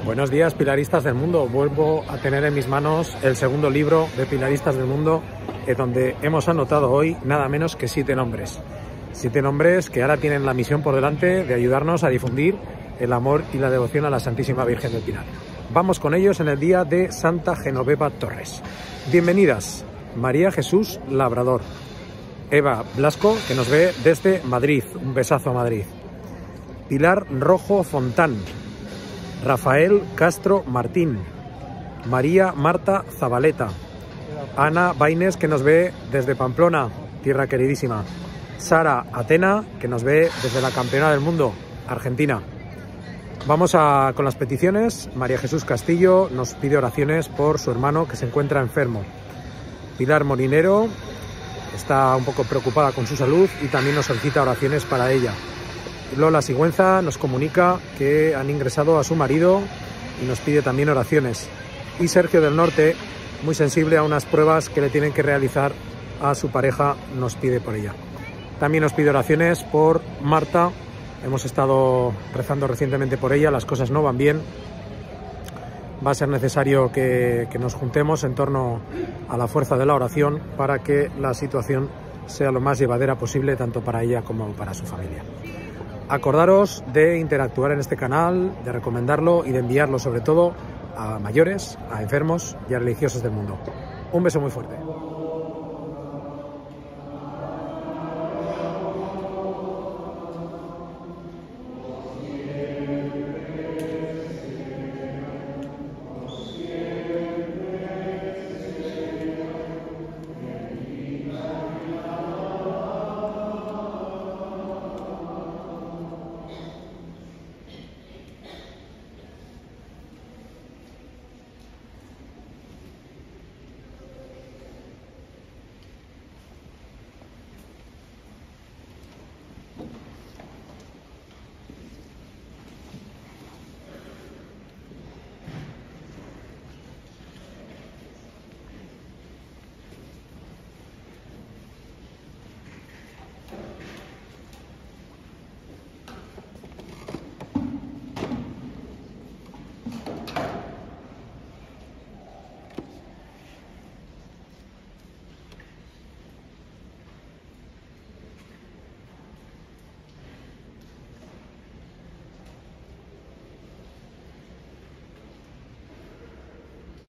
Buenos días, pilaristas del mundo. Vuelvo a tener en mis manos el segundo libro de Pilaristas del Mundo, donde hemos anotado hoy nada menos que 7 nombres. 7 nombres que ahora tienen la misión por delante de ayudarnos a difundir el amor y la devoción a la Santísima Virgen del Pilar. Vamos con ellos en el día de Santa Genoveva Torres. Bienvenidas, María Jesús Labrador, Eva Blasco, que nos ve desde Madrid, un besazo a Madrid, Pilar Rojo Fontán, Rafael Castro Martín, María Marta Zabaleta, Ana Baines, que nos ve desde Pamplona, tierra queridísima, Sara Atena, que nos ve desde la campeona del mundo, Argentina. Vamos con las peticiones. María Jesús Castillo nos pide oraciones por su hermano que se encuentra enfermo. Pilar Molinero está un poco preocupada con su salud y también nos solicita oraciones para ella. Lola Sigüenza nos comunica que han ingresado a su marido y nos pide también oraciones. Y Sergio del Norte, muy sensible a unas pruebas que le tienen que realizar a su pareja, nos pide por ella. También nos pide oraciones por Marta. Hemos estado rezando recientemente por ella, las cosas no van bien. Va a ser necesario que nos juntemos en torno a la fuerza de la oración para que la situación sea lo más llevadera posible, tanto para ella como para su familia. Acordaros de interactuar en este canal, de recomendarlo y de enviarlo sobre todo a mayores, a enfermos y a religiosos del mundo. Un beso muy fuerte.